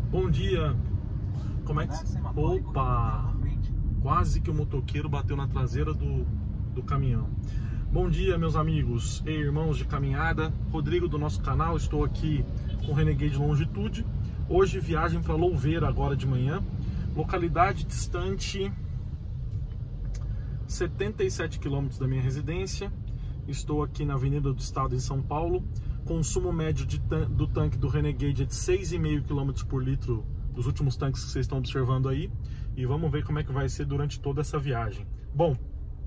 Bom dia. Como é que... Opa! Quase que o motoqueiro bateu na traseira do caminhão. Bom dia, meus amigos e irmãos de caminhada. Rodrigo do nosso canal. Estou aqui com o Renegade Longitude. Hoje viagem para Louveira agora de manhã. Localidade distante 77 km da minha residência. Estou aqui na Avenida do Estado em São Paulo. Consumo médio do tanque do Renegade é de 6,5 km por litro dos últimos tanques que vocês estão observando aí. E vamos ver como é que vai ser durante toda essa viagem. Bom,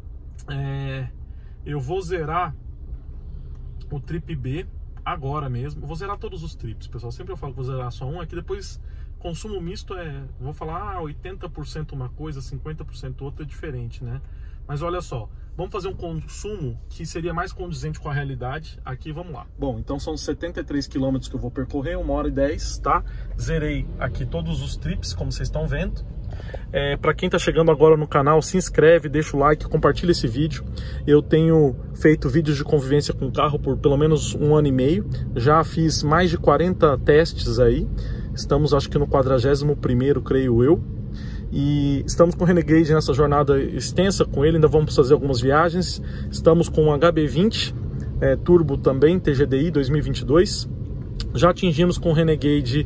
eu vou zerar o trip B agora mesmo. Eu vou zerar todos os trips, pessoal. Sempre eu falo que vou zerar só um. Aqui depois, consumo misto vou falar 80% uma coisa, 50% outra, é diferente, né? Mas olha só, vamos fazer um consumo que seria mais condizente com a realidade. Aqui, vamos lá. Bom, então são 73 km que eu vou percorrer, 1h10, tá? Zerei aqui todos os trips, como vocês estão vendo. Para quem está chegando agora no canal, se inscreve, deixa o like, compartilha esse vídeo. Eu tenho feito vídeos de convivência com o carro por pelo menos 1 ano e meio. Já fiz mais de 40 testes aí. Estamos, acho que no 41º, creio eu. E estamos com o Renegade nessa jornada extensa com ele, ainda vamos fazer algumas viagens. Estamos com o HB20 Turbo também, TGDI 2022. Já atingimos com o Renegade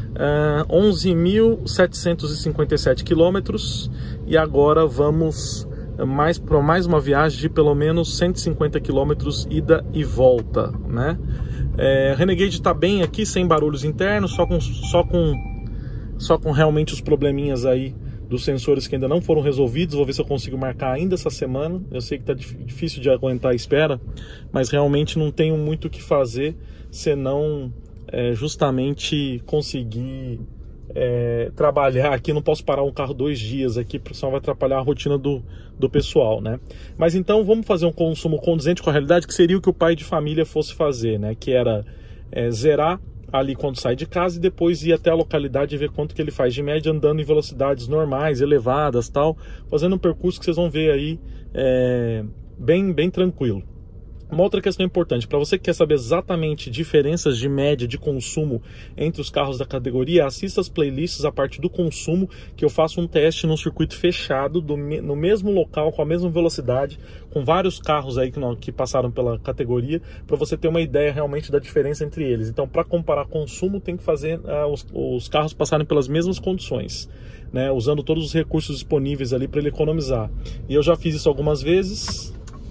11.757 quilômetros e agora vamos para mais uma viagem de pelo menos 150 quilômetros ida e volta, né? Renegade está bem aqui, sem barulhos internos, só com realmente os probleminhas aí dos sensores que ainda não foram resolvidos. Vou ver se eu consigo marcar ainda essa semana. Eu sei que está difícil de aguentar a espera, mas realmente não tenho muito o que fazer senão justamente conseguir trabalhar aqui. Não posso parar um carro 2 dias aqui, porque senão vai atrapalhar a rotina do pessoal, né? Mas então vamos fazer um consumo condizente com a realidade, que seria o que o pai de família fosse fazer, né? Que era zerar ali quando sai de casa e depois ir até a localidade e ver quanto que ele faz de média andando em velocidades normais, elevadas, tal, fazendo um percurso que vocês vão ver aí bem tranquilo. Uma outra questão importante, para você que quer saber exatamente diferenças de média de consumo entre os carros da categoria, assista as playlists a partir do consumo, que eu faço um teste num circuito fechado, no mesmo local, com a mesma velocidade, com vários carros aí que passaram pela categoria, para você ter uma ideia realmente da diferença entre eles. Então, para comparar consumo, tem que fazer os carros passarem pelas mesmas condições, né, usando todos os recursos disponíveis ali para ele economizar. E eu já fiz isso algumas vezes.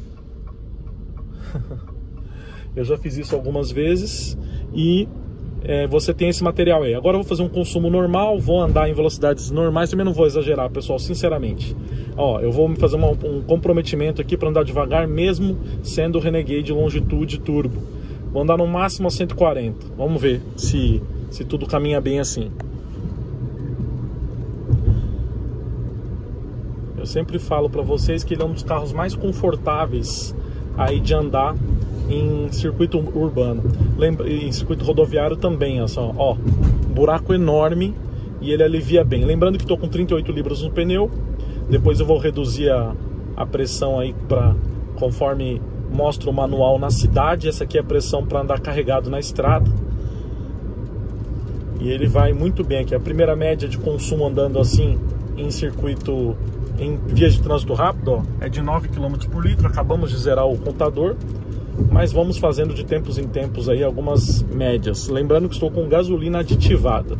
E você tem esse material aí. Agora eu vou fazer um consumo normal, vou andar em velocidades normais, também não vou exagerar, pessoal, sinceramente. Ó, eu vou fazer um comprometimento aqui para andar devagar, mesmo sendo o Renegade Longitude Turbo. Vou andar no máximo a 140. Vamos ver se tudo caminha bem assim. Eu sempre falo para vocês que ele é um dos carros mais confortáveis aí de andar em circuito urbano, em circuito rodoviário também, ó, buraco enorme e ele alivia bem. Lembrando que estou com 38 libras no pneu. Depois eu vou reduzir a pressão aí conforme mostra o manual na cidade. Essa aqui é a pressão para andar carregado na estrada. E ele vai muito bem aqui. A primeira média de consumo andando assim em circuito, em vias de trânsito rápido, ó, é de 9 km por litro. Acabamos de zerar o contador, mas vamos fazendo de tempos em tempos aí algumas médias. Lembrando que estou com gasolina aditivada.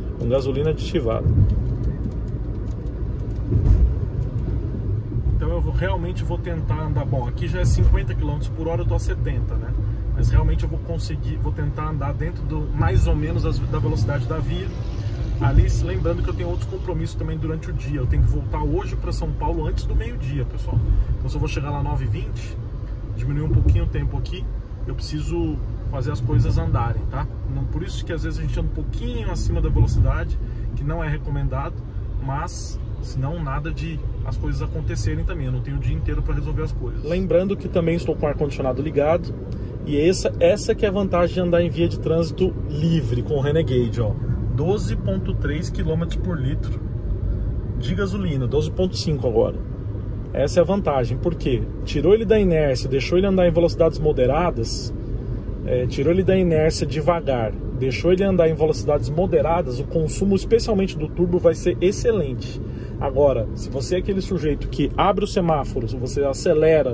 Então eu realmente vou tentar andar. Bom, aqui já é 50 km por hora, eu estou a 70, né? Mas realmente eu vou tentar andar dentro mais ou menos da velocidade da via. Ali, lembrando que eu tenho outros compromissos também durante o dia. Eu tenho que voltar hoje para São Paulo antes do meio-dia, pessoal. Então se eu vou chegar lá 9h20, diminuir um pouquinho o tempo aqui, eu preciso fazer as coisas andarem, tá? Não, por isso que às vezes a gente anda um pouquinho acima da velocidade, que não é recomendado, mas senão nada de as coisas acontecerem também. Eu não tenho o dia inteiro para resolver as coisas. Lembrando que também estou com o ar-condicionado ligado, e essa que é a vantagem de andar em via de trânsito livre com o Renegade, ó. 12,3 km por litro de gasolina, 12,5 agora. Essa é a vantagem, porque tirou ele da inércia, deixou ele andar em velocidades moderadas, tirou ele da inércia devagar, deixou ele andar em velocidades moderadas, o consumo, especialmente do turbo, vai ser excelente. Agora, se você é aquele sujeito que abre o semáforo, se você acelera,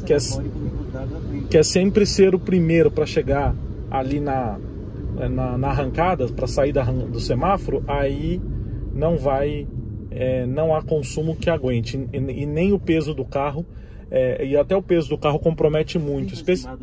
quer sempre ser o primeiro para chegar ali na arrancada, para sair do semáforo, aí não há consumo que aguente, e nem o peso do carro, e até o peso do carro compromete muito,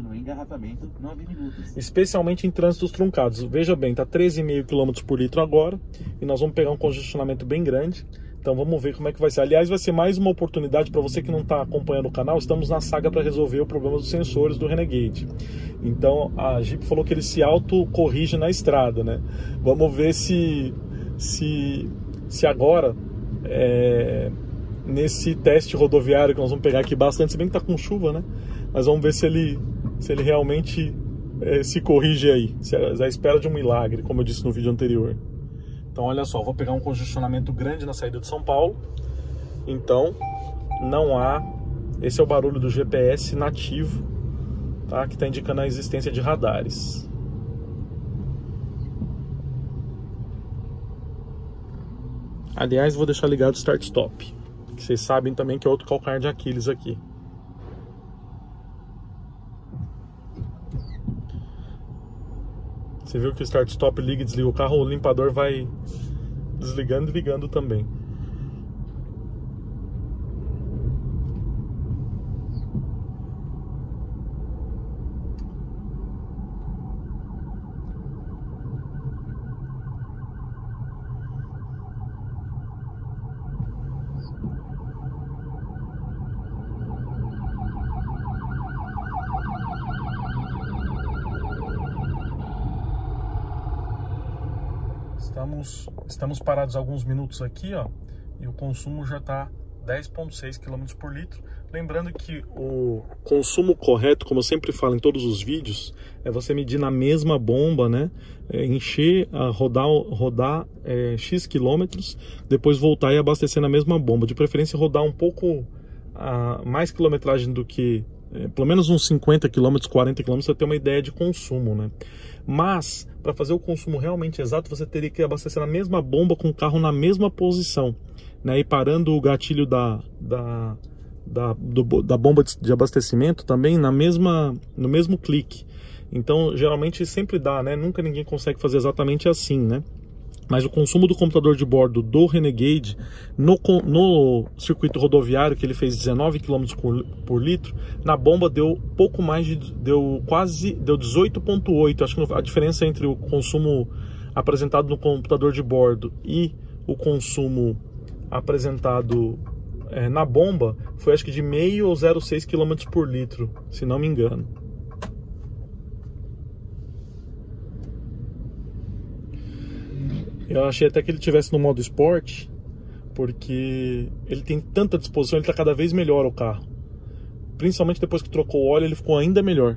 especialmente em trânsitos truncados. Veja bem, está 13,5 km por litro agora, e nós vamos pegar um congestionamento bem grande. Então vamos ver como é que vai ser. Aliás, vai ser mais uma oportunidade para você que não está acompanhando o canal. Estamos na saga para resolver o problema dos sensores do Renegade. Então a Jeep falou que ele se auto-corrige na estrada, né? Vamos ver se agora, nesse teste rodoviário que nós vamos pegar aqui bastante, se bem que está com chuva, né? Mas vamos ver se ele realmente se corrige aí. À espera de um milagre, como eu disse no vídeo anterior. Então olha só, vou pegar um congestionamento grande na saída de São Paulo. Então não há... Esse é o barulho do GPS nativo, tá? Que está indicando a existência de radares. Aliás, vou deixar ligado o start-stop, que vocês sabem também que é outro calcanhar de Aquiles aqui. Você viu que o start-stop liga e desliga o carro, o limpador vai desligando e ligando também. Estamos parados alguns minutos aqui, ó, e o consumo já está 10,6 km por litro. Lembrando que o consumo correto, como eu sempre falo em todos os vídeos, é você medir na mesma bomba, né? Encher, rodar X quilômetros, depois voltar e abastecer na mesma bomba. De preferência rodar um pouco mais quilometragem do que... pelo menos uns 50 km, 40 km, você ter uma ideia de consumo, né? Mas, para fazer o consumo realmente exato, você teria que abastecer na mesma bomba com o carro na mesma posição, né? E parando o gatilho da bomba de abastecimento também no mesmo clique. Então, geralmente sempre dá, né? Nunca ninguém consegue fazer exatamente assim, né? Mas o consumo do computador de bordo do Renegade no circuito rodoviário, que ele fez 19 km por litro, na bomba deu pouco mais deu 18,8. Acho que a diferença entre o consumo apresentado no computador de bordo e o consumo apresentado na bomba foi, acho que, de meio ou 0,6 km por litro, se não me engano. Eu achei até que ele tivesse no modo esporte, porque ele tem tanta disposição, ele está cada vez melhor o carro. Principalmente depois que trocou o óleo, ele ficou ainda melhor.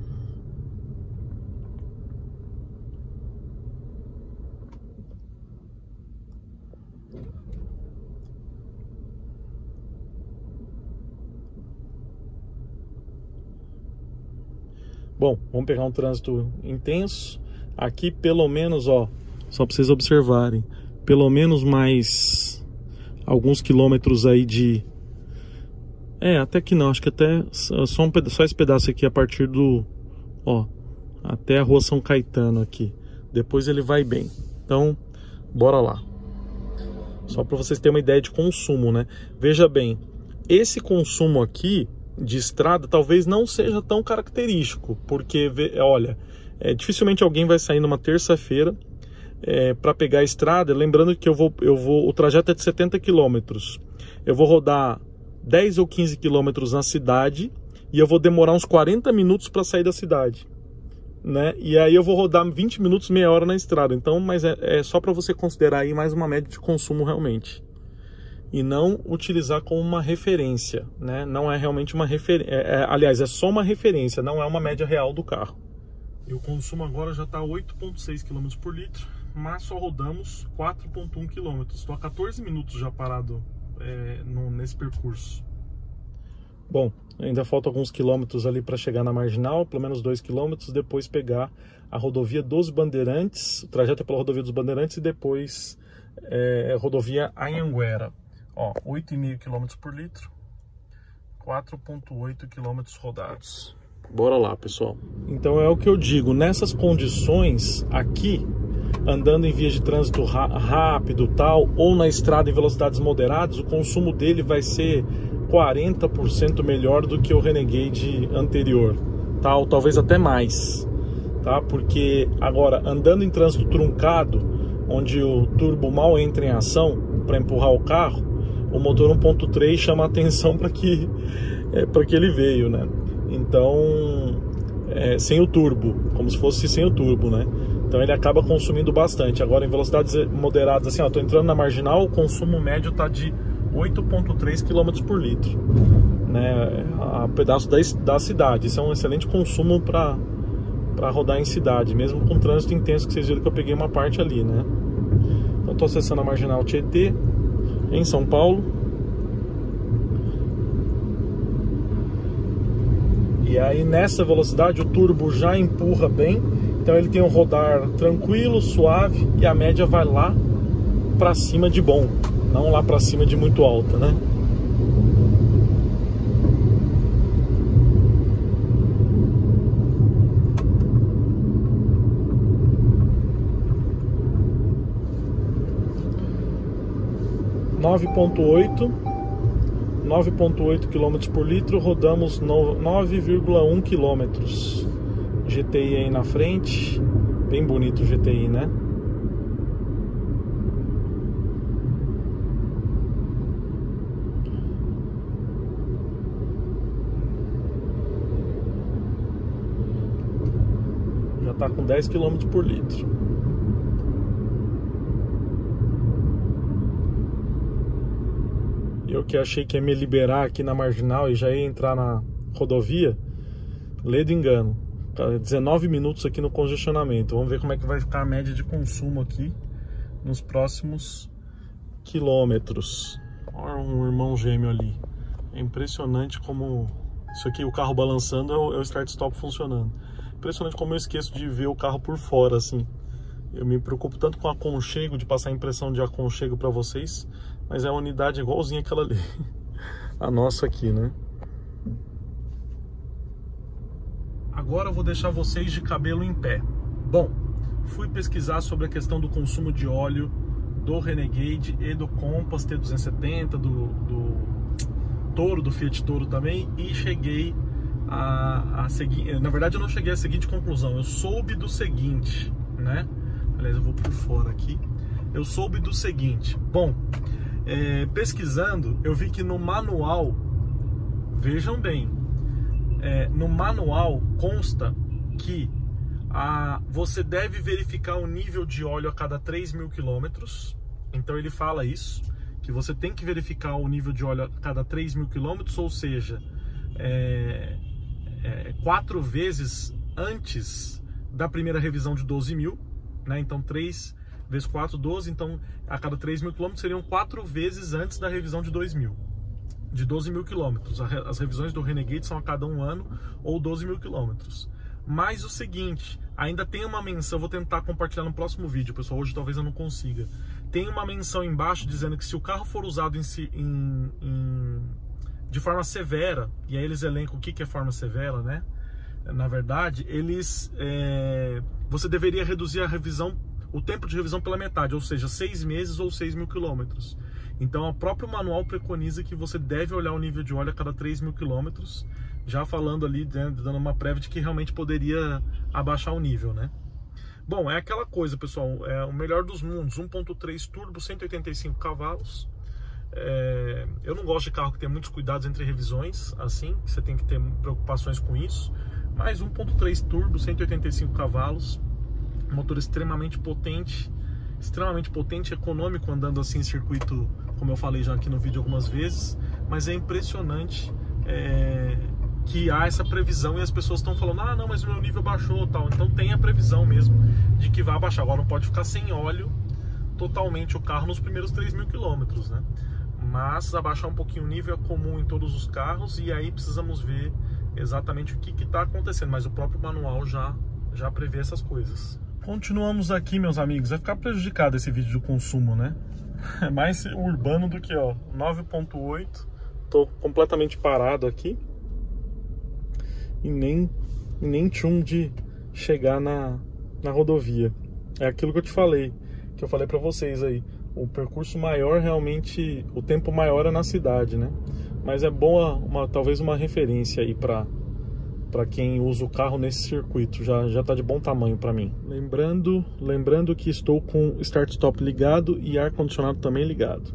Bom, vamos pegar um trânsito intenso. Aqui pelo menos, ó, só para vocês observarem, pelo menos mais alguns quilômetros aí de... até que não, acho que até só esse pedaço aqui a partir do... ó, até a rua São Caetano aqui. Depois ele vai bem. Então, bora lá. Só para vocês terem uma ideia de consumo, né? Veja bem, esse consumo aqui de estrada talvez não seja tão característico, porque, olha, dificilmente alguém vai sair numa terça-feira para pegar a estrada. Lembrando que o trajeto é de 70 km. Eu vou rodar 10 ou 15 km na cidade e eu vou demorar uns 40 minutos para sair da cidade, né? E aí eu vou rodar 20 minutos, meia hora na estrada. Então, mas é só para você considerar aí mais uma média de consumo realmente, e não utilizar como uma referência, né? Não é realmente uma referência, aliás, é só uma referência, não é uma média real do carro. E o consumo agora já está 8,6 km por litro, mas só rodamos 4,1 km. Estou há 14 minutos já parado nesse percurso. Bom, ainda falta alguns quilômetros ali para chegar na Marginal, pelo menos 2 quilômetros, depois pegar a rodovia dos Bandeirantes, o trajeto é pela rodovia dos Bandeirantes e depois rodovia Anhanguera. Ó, 8,5 km por litro, 4,8 km rodados. Bora lá, pessoal. Então é o que eu digo, nessas condições aqui, andando em vias de trânsito rápido tal, ou na estrada em velocidades moderadas, o consumo dele vai ser 40% melhor do que o Renegade anterior, tá? Ou talvez até mais, tá? Porque agora, andando em trânsito truncado, onde o turbo mal entra em ação para empurrar o carro, o motor 1.3 chama a atenção para que ele veio, né? Então, sem o turbo, como se fosse sem o turbo, né? Então ele acaba consumindo bastante. Agora em velocidades moderadas, assim, ó, tô entrando na Marginal, o consumo médio tá de 8,3 km por litro, né? A pedaço da cidade. Isso é um excelente consumo para rodar em cidade, mesmo com trânsito intenso, que vocês viram que eu peguei uma parte ali, né? Então tô acessando a Marginal Tietê, em São Paulo. E aí nessa velocidade o turbo já empurra bem, então ele tem um rodar tranquilo, suave, e a média vai lá para cima de bom, não lá para cima de muito alta, né? (9,8 km por litro), rodamos 9,1 km. GTI aí na frente, bem bonito o GTI, né? Já tá com 10 km por litro. Eu que achei que ia me liberar aqui na Marginal e já ia entrar na rodovia, ledo engano. 19 minutos aqui no congestionamento. Vamos ver como é que vai ficar a média de consumo aqui nos próximos quilômetros. Olha um irmão gêmeo ali. É impressionante como isso aqui, o carro balançando, é o start-stop funcionando. Impressionante como eu esqueço de ver o carro por fora, assim. Eu me preocupo tanto com aconchego, de passar a impressão de aconchego para vocês, mas é uma unidade igualzinha aquela ali, a nossa aqui, né? Agora eu vou deixar vocês de cabelo em pé. Bom, fui pesquisar sobre a questão do consumo de óleo do Renegade e do Compass T270, do Toro, do Fiat Toro também, e cheguei a seguir. Na verdade eu não cheguei à seguinte conclusão, eu soube do seguinte, né? Aliás, eu vou por fora aqui. Eu soube do seguinte. Bom, pesquisando, eu vi que no manual, vejam bem, no manual consta que você deve verificar o nível de óleo a cada 3.000 quilômetros. Então ele fala isso, que você tem que verificar o nível de óleo a cada 3.000 quilômetros, ou seja, 4 vezes antes da primeira revisão de 12.000, né? Então 3 vezes 4, 12, então a cada 3.000 quilômetros seriam 4 vezes antes da revisão de 2.000. De 12.000 quilômetros. As revisões do Renegade são a cada 1 ano ou 12.000 quilômetros. Mas o seguinte, ainda tem uma menção, vou tentar compartilhar no próximo vídeo, pessoal, hoje talvez eu não consiga. Tem uma menção embaixo dizendo que se o carro for usado de forma severa, e aí eles elencam o que é forma severa, né? Na verdade, você deveria reduzir o tempo de revisão pela metade, ou seja, 6 meses ou 6.000 quilômetros. Então, o próprio manual preconiza que você deve olhar o nível de óleo a cada 3.000 quilômetros, já falando ali, dando uma prévia de que realmente poderia abaixar o nível, né? Bom, é aquela coisa, pessoal, é o melhor dos mundos, 1.3 turbo, 185 cavalos. Eu não gosto de carro que tem muitos cuidados entre revisões, assim, você tem que ter preocupações com isso, mas 1.3 turbo, 185 cavalos, motor extremamente potente, econômico, andando assim em circuito, como eu falei já aqui no vídeo algumas vezes, mas é impressionante que há essa previsão e as pessoas estão falando, ah não, mas o meu nível baixou tal, então tem a previsão mesmo de que vai baixar. Agora não pode ficar sem óleo totalmente o carro nos primeiros 3.000 quilômetros, né? mas abaixar um pouquinho o nível é comum em todos os carros, e aí precisamos ver exatamente o que está acontecendo, mas o próprio manual já prevê essas coisas. Continuamos aqui, meus amigos. Vai ficar prejudicado esse vídeo de consumo, né? É mais urbano do que, ó, 9.8. Tô completamente parado aqui e nem tchum de chegar na rodovia. É aquilo que eu te falei, que eu falei pra vocês aí. O percurso maior, realmente, o tempo maior é na cidade, né? Mas é boa, talvez uma referência aí para quem usa o carro nesse circuito. Já tá de bom tamanho para mim. Lembrando que estou com start-stop ligado e ar-condicionado também ligado.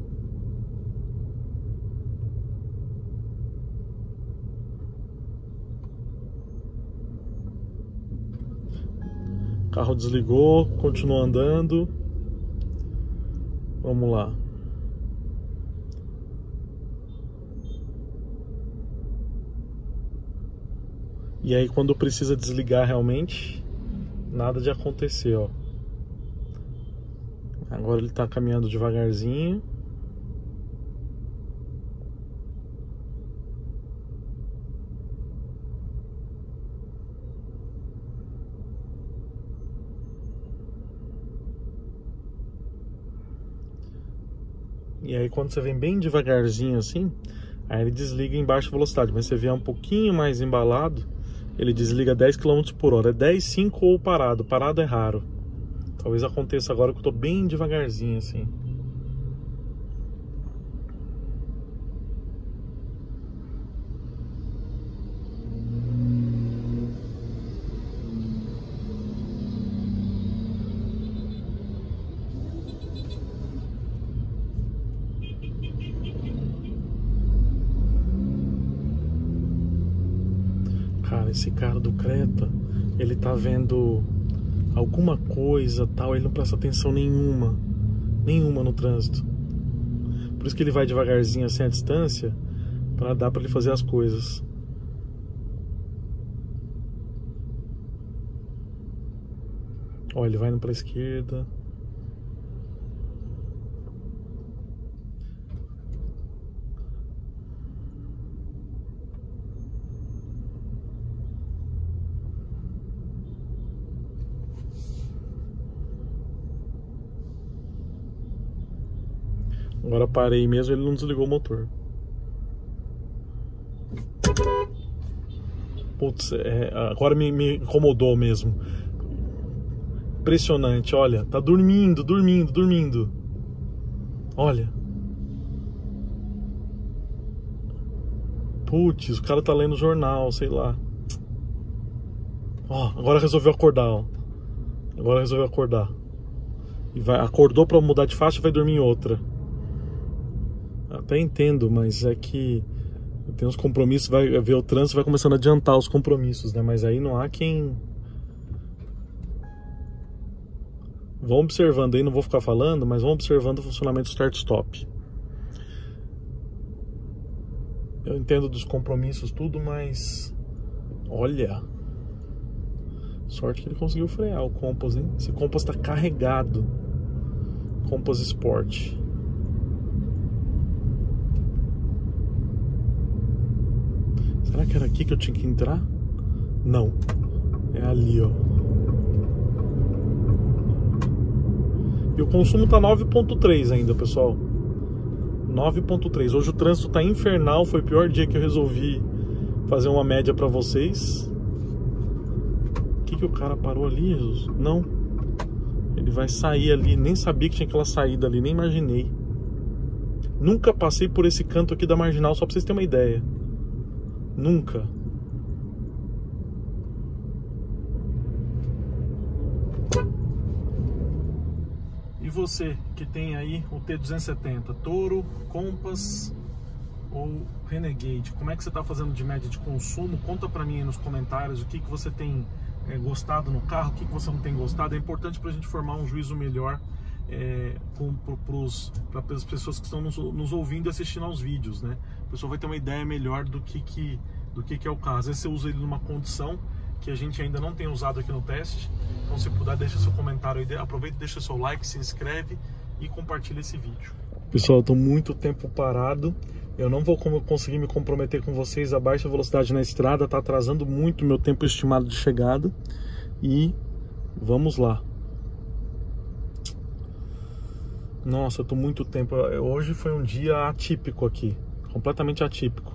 O carro desligou, continua andando. Vamos lá. E aí quando precisa desligar realmente, nada de acontecer, ó. Agora ele tá caminhando devagarzinho. E aí quando você vem bem devagarzinho assim, aí ele desliga em baixa velocidade. Mas se você vier um pouquinho mais embalado, ele desliga 10 km por hora. É 10, 5 ou parado. Parado é raro. Talvez aconteça agora que eu tô bem devagarzinho assim. Cara, esse cara do Creta, ele tá vendo alguma coisa, tal, ele não presta atenção nenhuma no trânsito. Por isso que ele vai devagarzinho assim à distância, para dar para ele fazer as coisas. Ó, ele vai indo para a esquerda. Agora parei mesmo, ele não desligou o motor. Putz, agora me incomodou mesmo. Impressionante, olha, tá dormindo. Olha. Putz, o cara tá lendo jornal, sei lá. Ó, agora resolveu acordar, ó. E acordou pra mudar de faixa e vai dormir em outra. Até entendo, mas é que tem uns compromissos, vai ver o trânsito, vai começando a adiantar os compromissos, né? Mas aí não há quem... Vão observando aí, não vou ficar falando, mas vão observando o funcionamento do start-stop. Eu entendo dos compromissos tudo, mas... Olha... Sorte que ele conseguiu frear o Compass, hein? Esse Compass tá carregado. Compass Sport. Será que era aqui que eu tinha que entrar? Não. É ali, ó. E o consumo tá 9.3 ainda, pessoal. 9.3. Hoje o trânsito tá infernal. Foi o pior dia que eu resolvi fazer uma média pra vocês. O que o cara parou ali, Jesus? Não. Ele vai sair ali. Nem sabia que tinha aquela saída ali. Nem imaginei. Nunca passei por esse canto aqui da Marginal, só pra vocês terem uma ideia. Nunca. E você que tem aí o T270, Toro, Compass ou Renegade, como é que você está fazendo de média de consumo? Conta para mim aí nos comentários o que você tem gostado no carro, o que você não tem gostado. É importante para a gente formar um juízo melhor para as pessoas que estão nos ouvindo e assistindo aos vídeos, né? A pessoa vai ter uma ideia melhor do que é o carro. Às vezes você usa ele numa condição que a gente ainda não tem usado aqui no teste. Então, se puder, deixa seu comentário aí, aproveita, deixa seu like, se inscreve e compartilha esse vídeo. Pessoal, eu tô muito tempo parado. Eu não vou conseguir me comprometer com vocês. A baixa velocidade na estrada tá atrasando muito o meu tempo estimado de chegada. E vamos lá. Nossa, eu tô muito tempo. Hoje foi um dia atípico aqui. Completamente atípico.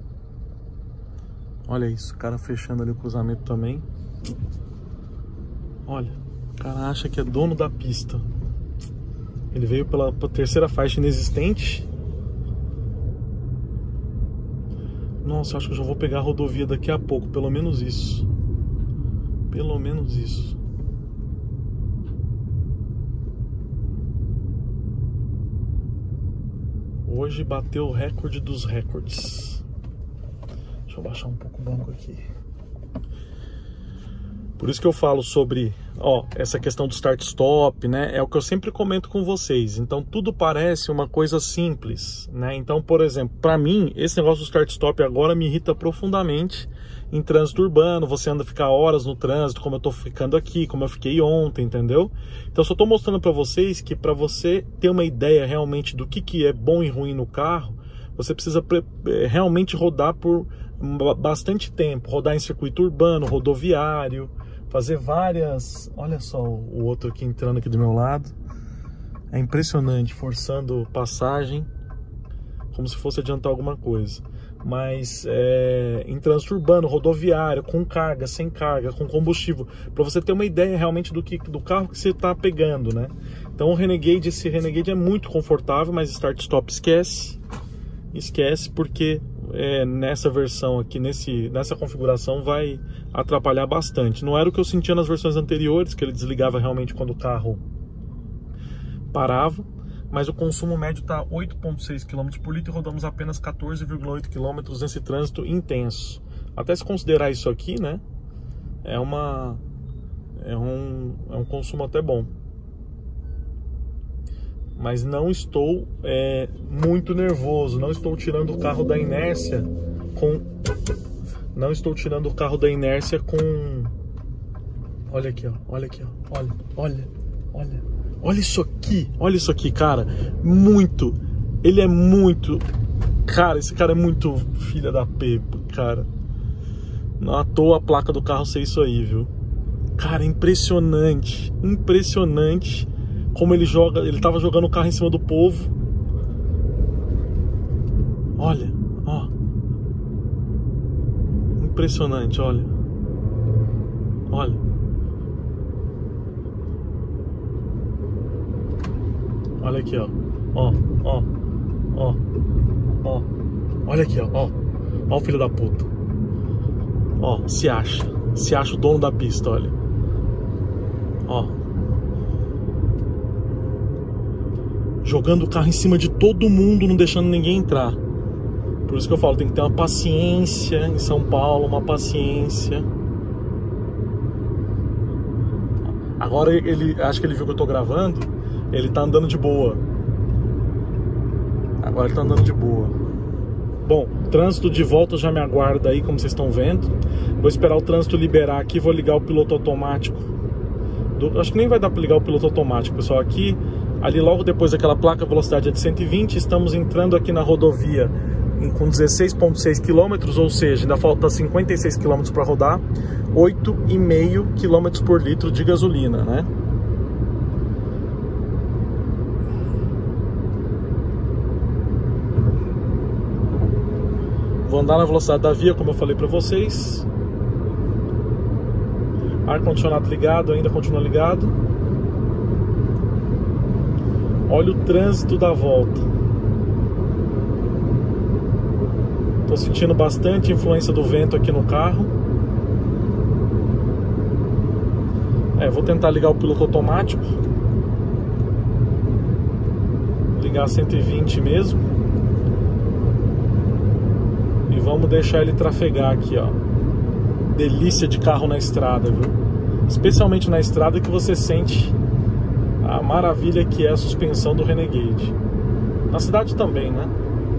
Olha isso, o cara fechando ali o cruzamento também. Olha, o cara acha que é dono da pista. Ele veio pela terceira faixa inexistente. Nossa, acho que eu já vou pegar a rodovia daqui a pouco, pelo menos isso. Pelo menos isso. Hoje bateu o recorde dos recordes. Deixa eu baixar um pouco o banco aqui. Por isso que eu falo sobre, essa questão do start-stop, né? É o que eu sempre comento com vocês. Então, tudo parece uma coisa simples, né? Então, por exemplo, para mim, esse negócio do start-stop agora me irrita profundamente em trânsito urbano. Você anda ficar horas no trânsito, como eu tô ficando aqui, como eu fiquei ontem, entendeu? Então, só tô mostrando para vocês que para você ter uma ideia realmente do que é bom e ruim no carro, você precisa realmente rodar por bastante tempo. Rodar em circuito urbano, rodoviário, fazer várias... Olha só o outro aqui entrando aqui do meu lado. É impressionante, forçando passagem, como se fosse adiantar alguma coisa. Mas em trânsito urbano, rodoviário, com carga, sem carga, com combustível, para você ter uma ideia realmente do carro que você está pegando, né? Então o Renegade, esse Renegade é muito confortável, mas start-stop esquece, porque nessa versão aqui, nessa configuração vai atrapalhar bastante. Não era o que eu sentia nas versões anteriores, que ele desligava realmente quando o carro parava, mas o consumo médio está 8,6 km por litro e rodamos apenas 14,8 km nesse trânsito intenso. Até se considerar isso aqui, né, é um consumo até bom. Mas não estou muito nervoso, não estou tirando o carro da inércia com... Não estou tirando o carro da inércia com... Olha aqui, ó, olha aqui, ó, olha isso aqui, cara, muito, ele é muito, cara, esse cara é muito filha da pepa, cara, não à toa a placa do carro ser isso aí, viu, cara, impressionante como ele joga, ele tava jogando o carro em cima do povo, olha, ó, impressionante, olha. Olha aqui, ó. Olha aqui, ó o filho da puta. Ó, se acha o dono da pista, olha. Ó. Jogando o carro em cima de todo mundo, não deixando ninguém entrar. Por isso que eu falo, tem que ter uma paciência em São Paulo, uma paciência. Agora acho que ele viu que eu tô gravando. Ele tá andando de boa. Agora ele tá andando de boa. Bom, trânsito de volta já me aguarda aí, como vocês estão vendo. Vou esperar o trânsito liberar aqui, vou ligar o piloto automático. Acho que nem vai dar para ligar o piloto automático, pessoal. Ali logo depois daquela placa, a velocidade é de 120. Estamos entrando aqui na rodovia com 16,6 km, ou seja, ainda falta 56 km para rodar. 8,5 km por litro de gasolina, né? Vou andar na velocidade da via, como eu falei para vocês. Ar-condicionado ligado, ainda continua ligado. Olha o trânsito da volta. Tô sentindo bastante influência do vento aqui no carro. Vou tentar ligar o piloto automático. Ligar 120 mesmo. E vamos deixar ele trafegar aqui, ó. Delícia de carro na estrada, viu? Especialmente na estrada que você sente a maravilha que é a suspensão do Renegade. Na cidade também, né?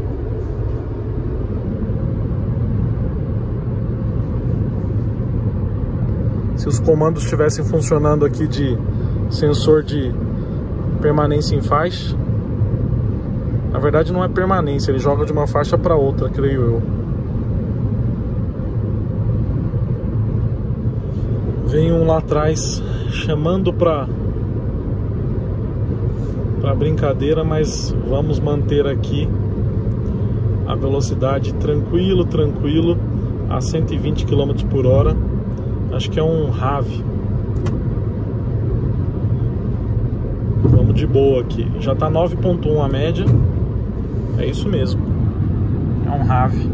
Se os comandos estivessem funcionando aqui de sensor de permanência em faixa. Na verdade não é permanência, ele joga de uma faixa para outra, creio eu. Vem um lá atrás chamando para brincadeira, mas vamos manter aqui a velocidade tranquilo a 120 km por hora. Acho que é um RAV. Vamos de boa aqui. Já tá 9.1 a média. É isso mesmo. É um RAV.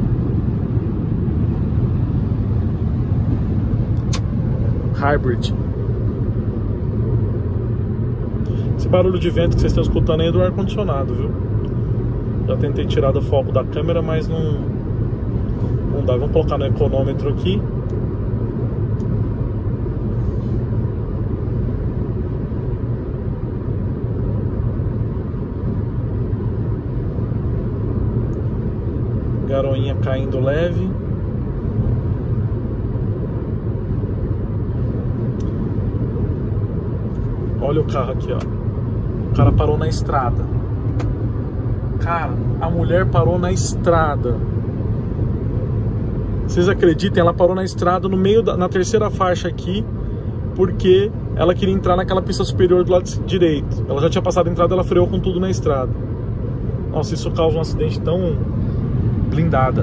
Hybrid. Esse barulho de vento que vocês estão escutando aí é do ar-condicionado, viu? Já tentei tirar do foco da câmera, mas não dá. Vamos colocar no econômetro aqui. Garoinha caindo leve. Olha o carro aqui, ó. O cara parou na estrada. Cara, a mulher parou na estrada. Vocês acreditem? Ela parou na estrada no meio na terceira faixa aqui, porque ela queria entrar naquela pista superior do lado direito. Ela já tinha passado a entrada, ela freou com tudo na estrada. Nossa, isso causa um acidente tão blindada.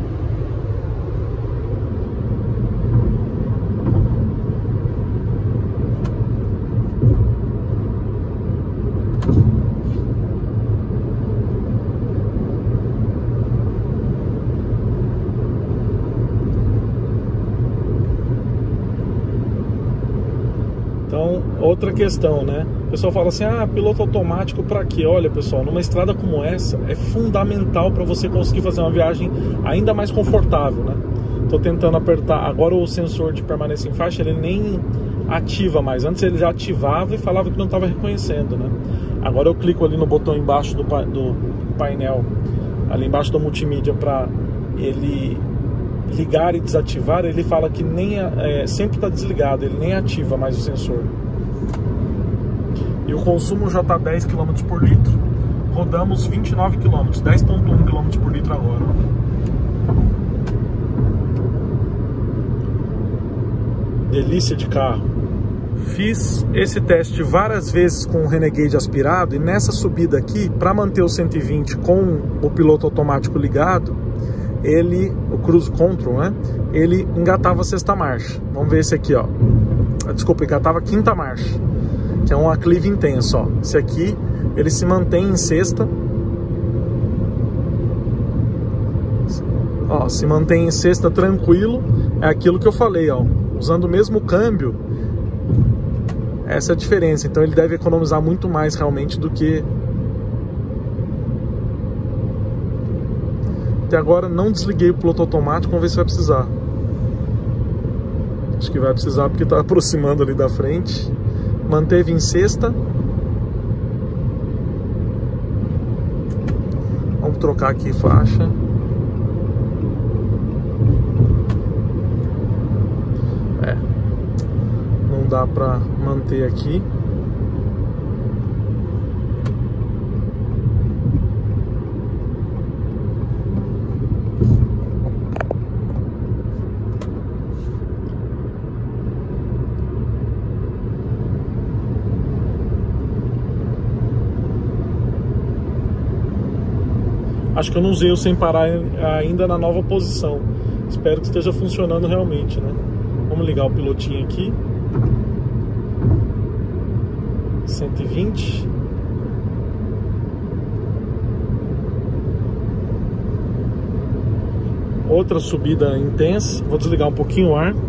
Então, outra questão, né? O pessoal fala assim, piloto automático pra quê? Olha, pessoal, numa estrada como essa, é fundamental para você conseguir fazer uma viagem ainda mais confortável, né? Tô tentando apertar, agora o sensor de permanência em faixa, ele nem ativa mais. Antes ele já ativava e falava que não estava reconhecendo, né? Agora eu clico ali no botão embaixo do painel, ali embaixo da multimídia, para ele ligar e desativar. Ele fala que nem sempre está desligado, ele nem ativa mais o sensor. E o consumo já está 10 km por litro. Rodamos 29 km, 10.1 km por litro agora. Delícia de carro. Fiz esse teste várias vezes com o Renegade aspirado, e nessa subida aqui, para manter o 120 com o piloto automático ligado, o Cruise Control, né? Ele engatava a sexta marcha. Vamos ver esse aqui, ó. Desculpa, engatava a quinta marcha, que é um aclive intenso, ó. Esse aqui, ele se mantém em sexta. Ó, se mantém em sexta tranquilo. É aquilo que eu falei, ó. Usando o mesmo câmbio, essa é a diferença. Então ele deve economizar muito mais realmente do que... Até agora não desliguei o piloto automático, vamos ver se vai precisar. Acho que vai precisar porque está aproximando ali da frente. Manteve em sexta. Vamos trocar aqui faixa. Não dá para manter aqui. Acho que eu não usei o sem parar ainda na nova posição. Espero que esteja funcionando realmente, né? Vamos ligar o pilotinho aqui. 120. Outra subida intensa. Vou desligar um pouquinho o ar.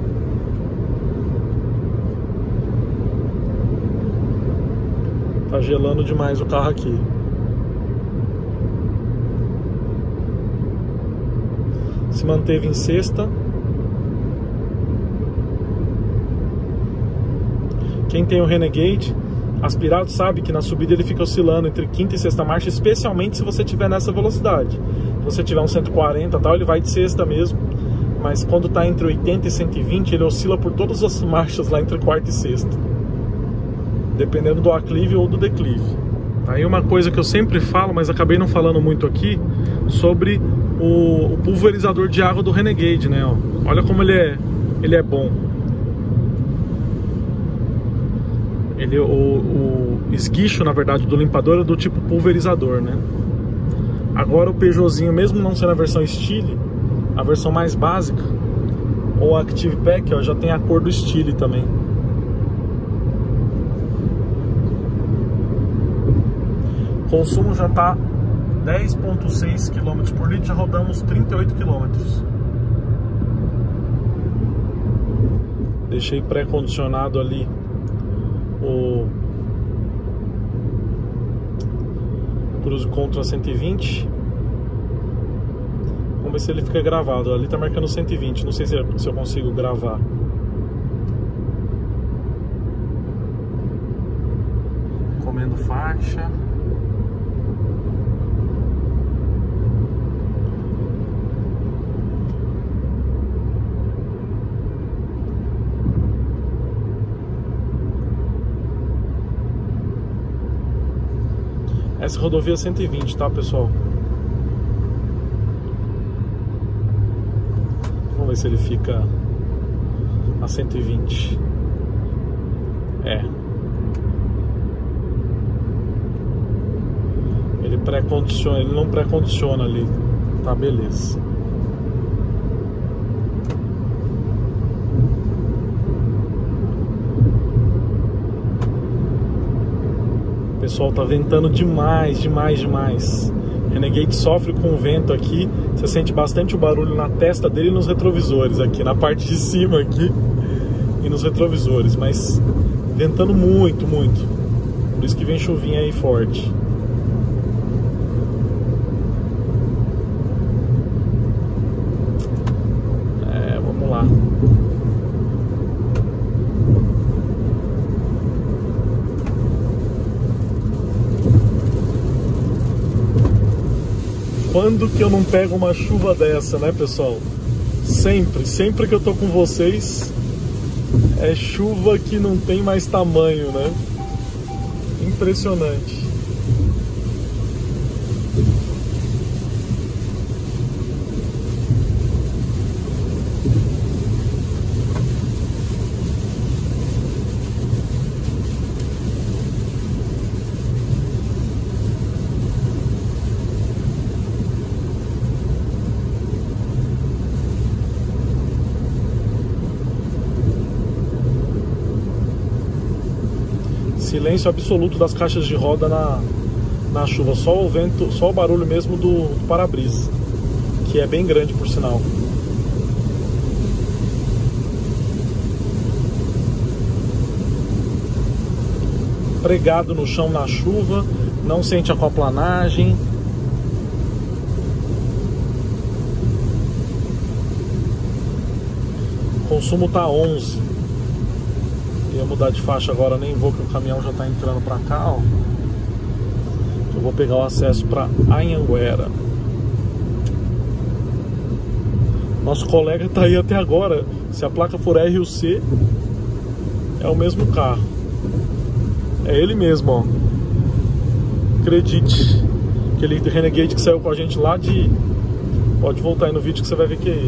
Tá gelando demais o carro aqui. Se manteve em sexta. Quem tem o Renegade aspirado sabe que na subida ele fica oscilando entre quinta e sexta marcha, especialmente se você estiver nessa velocidade. Se você tiver um 140 tal, ele vai de sexta mesmo, mas quando está entre 80 e 120, ele oscila por todas as marchas lá entre quarta e sexta, dependendo do aclive ou do declive. Aí uma coisa que eu sempre falo, mas acabei não falando muito aqui, sobre o pulverizador de água do Renegade, né? Ó, olha como ele é bom. O esguicho, na verdade, do limpador é do tipo pulverizador, né? Agora o Peugeotzinho, mesmo não sendo a versão Stile, a versão mais básica, ou Active Pack, ó, já tem a cor do Stile também. O consumo já está 10,6 km por litro, já rodamos 38 km. Deixei pré-condicionado ali o Cruise Control 120. Vamos ver se ele fica gravado. Ali tá marcando 120, não sei se eu consigo gravar. Comendo faixa. Essa rodovia 120, tá, pessoal? Vamos ver se ele fica a 120. Ele pré-condiciona, ele não pré-condiciona ali. Tá, beleza. Pessoal, tá ventando demais, demais, demais. Renegade sofre com o vento aqui. Você sente bastante o barulho na testa dele e nos retrovisores aqui, na parte de cima aqui e nos retrovisores, mas ventando muito, muito. Por isso que vem chuvinha aí forte. Vamos lá. Quando que eu não pego uma chuva dessa, né, pessoal? Sempre que eu tô com vocês, é chuva que não tem mais tamanho, né? Impressionante. Silêncio absoluto das caixas de roda na chuva, só o vento, só o barulho mesmo do para-brisa, que é bem grande por sinal. Pregado no chão na chuva, não sente aquaplanagem. O consumo tá 11. Ia mudar de faixa agora, nem vou, que o caminhão já tá entrando pra cá, ó. Eu vou pegar o acesso pra Anhanguera. Nosso colega tá aí até agora. Se a placa for R ou C, é o mesmo carro. É ele mesmo, ó. Acredite. Aquele Renegade que saiu com a gente lá de... Pode voltar aí no vídeo que você vai ver que é ele.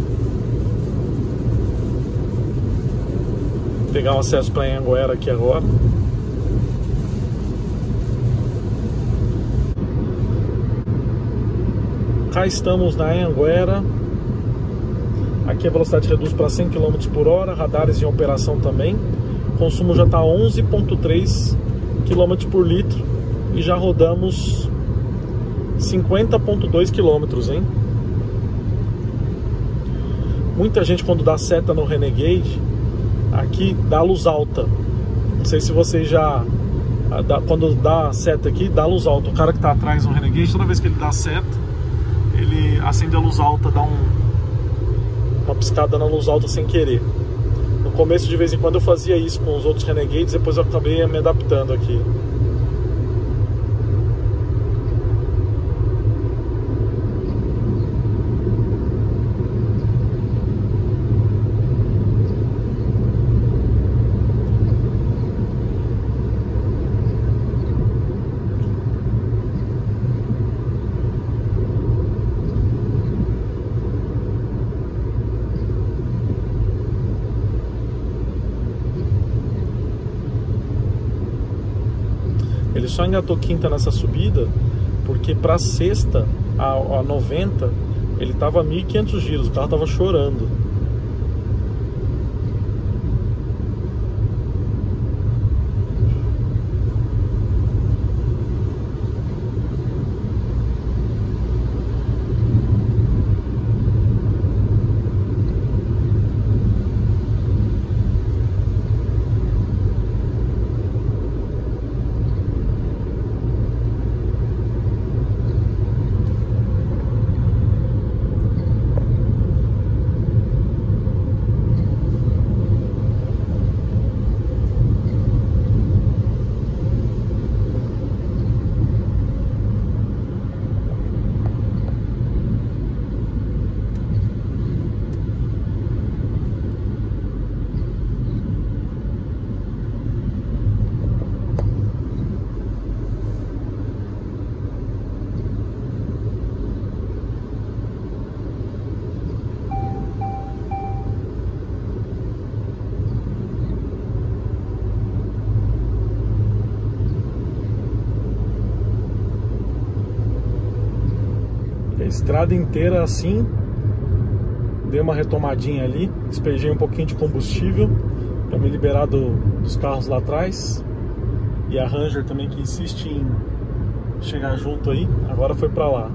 Vou pegar o acesso para Anhanguera aqui agora. Cá estamos na Anhanguera. Aqui a velocidade reduz para 100 km por hora, radares em operação também. O consumo já está 11,3 km por litro e já rodamos 50,2 km, hein? Muita gente, quando dá seta no Renegade, aqui dá luz alta. Não sei se vocês já... Quando dá seta aqui, dá luz alta. O cara que está atrás no Renegade, toda vez que ele dá seta, ele acende a luz alta, dá uma piscada na luz alta sem querer. No começo, de vez em quando, eu fazia isso com os outros Renegades, depois eu acabei me adaptando aqui. só engatou quinta nessa subida porque para sexta, a 90, ele tava 1.500 giros, o carro tava chorando. Estrada inteira assim, dei uma retomadinha ali, despejei um pouquinho de combustível para me liberar dos carros lá atrás, e a Ranger também, que insiste em chegar junto aí, agora foi para lá.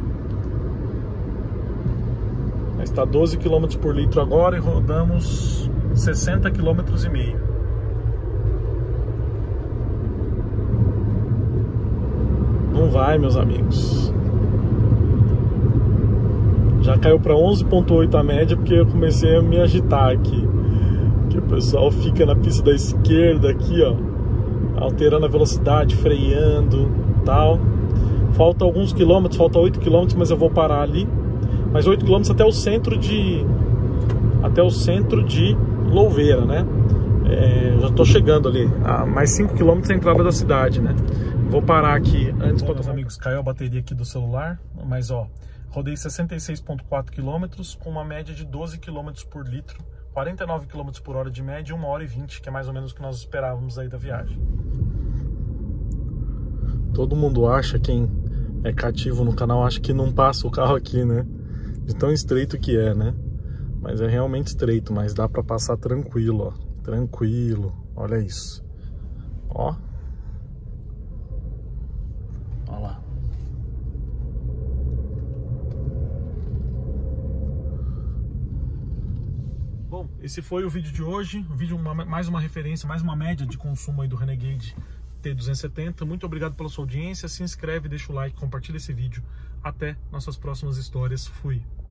Está 12 km por litro agora e rodamos 60 km e meio. Não vai, meus amigos. Já caiu para 11,8 a média, porque eu comecei a me agitar aqui. Que o pessoal fica na pista da esquerda aqui, ó, alterando a velocidade, freando, tal. Falta alguns quilômetros, falta 8 quilômetros, mas eu vou parar ali. Mais 8 quilômetros até o centro de Louveira, né? Já estou chegando ali. Mais 5 quilômetros a entrada da cidade, né? Vou parar aqui antes. Bom, meus amigos, caiu a bateria aqui do celular, mas ó, rodei 66,4 km com uma média de 12 km por litro, 49 km por hora de média e 1h20, que é mais ou menos o que nós esperávamos aí da viagem. Todo mundo acha, quem é cativo no canal, acha que não passa o carro aqui, né? De tão estreito que é, né? Mas é realmente estreito, mas dá pra passar tranquilo, ó. Tranquilo, olha isso. Ó. Olha lá. Bom, esse foi o vídeo de hoje. O vídeo, mais uma referência, mais uma média de consumo aí do Renegade T270. Muito obrigado pela sua audiência. Se inscreve, deixa o like, compartilha esse vídeo. Até nossas próximas histórias. Fui!